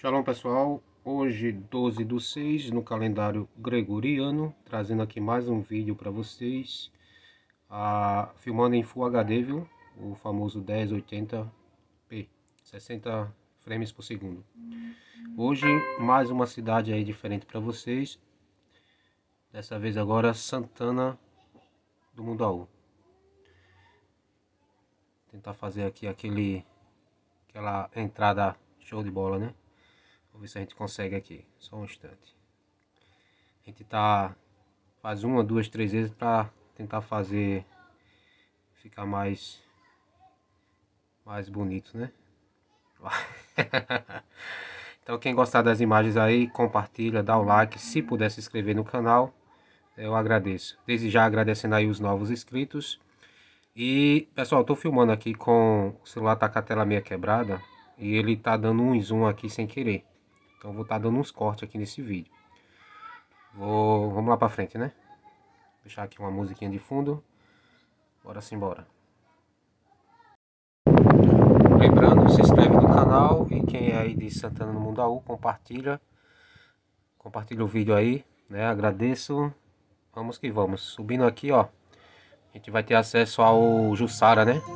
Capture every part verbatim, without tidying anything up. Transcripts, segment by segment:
Shalom pessoal, hoje doze do seis no calendário gregoriano, trazendo aqui mais um vídeo para vocês, ah, filmando em Full H D, viu? O famoso dez oitenta p, sessenta frames por segundo. Hoje mais uma cidade aí diferente para vocês, dessa vez agora Santana do Mundaú. Tentar fazer aqui aquele, aquela entrada show de bola, né? Vamos ver se a gente consegue aqui, só um instante. A gente tá, faz uma, duas, três vezes para tentar fazer ficar mais, mais bonito, né? Então quem gostar das imagens aí, compartilha, dá o like, se puder se inscrever no canal, eu agradeço. Desde já agradecendo aí os novos inscritos. E pessoal, eu tô filmando aqui com o celular, tá com a tela meia quebrada e ele tá dando um zoom aqui sem querer. Então vou estar dando uns cortes aqui nesse vídeo. Vou, vamos lá pra frente, né? Deixar aqui uma musiquinha de fundo. Bora simbora. Lembrando, se inscreve no canal e quem é aí de Santana do Mundaú, compartilha. Compartilha o vídeo aí, né? Agradeço. Vamos que vamos. Subindo aqui, ó. A gente vai ter acesso ao Jussara, né?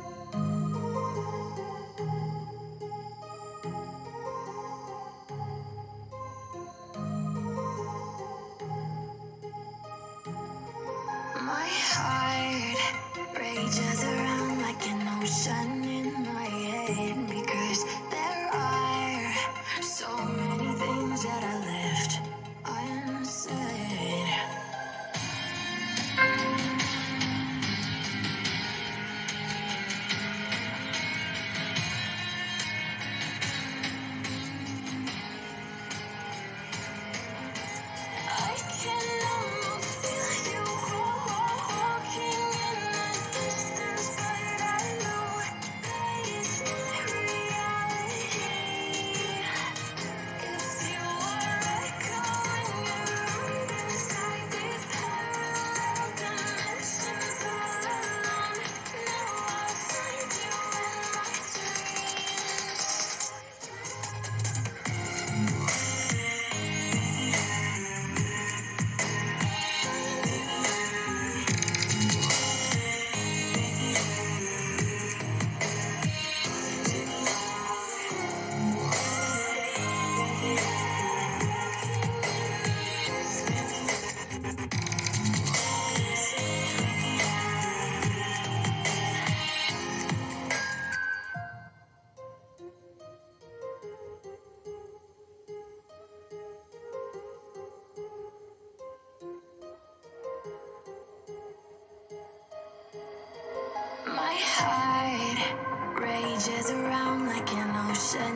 My heart rages around like an ocean in my head, because there are so many things that I left unsaid. I can almost feel you walking in the distance, but I know that it's not reality. If you are echoing around inside these parallel dimensions all alone, now I'll find you in my dreams. My heart rages around like an ocean